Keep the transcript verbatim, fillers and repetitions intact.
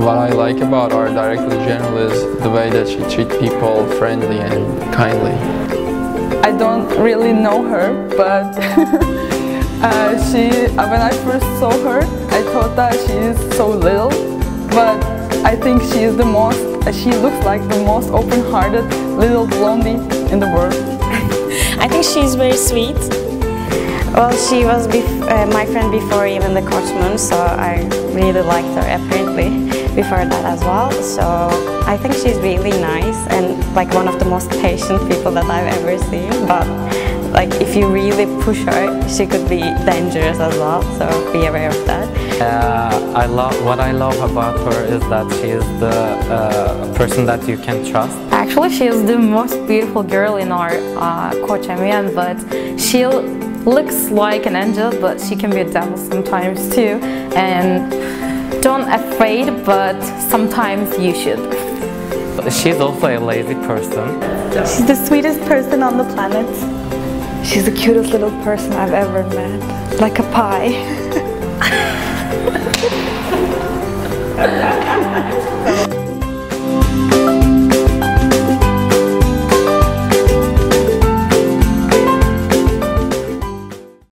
What I like about our director general is the way that she treats people friendly and kindly. I don't really know her, but uh, she, uh, when I first saw her, I thought that she is so little, but I think she is the most, uh, she looks like the most open-hearted little blondie in the world. I think she's very sweet. Well, she was bef uh, my friend before even the Koç Moon, so I really liked her apparently before that as well. So I think she's really nice and like one of the most patient people that I've ever seen. But like if you really push her, she could be dangerous as well. So be aware of that. Uh, I love what I love about her is that she is the uh, person that you can trust. Actually, she is the most beautiful girl in our uh, Koç Emyen, but she looks like an angel, but she can be a devil sometimes too. And don't afraid, but sometimes you should. She's also a lazy person. She's the sweetest person on the planet. She's the cutest little person I've ever met. Like a pie.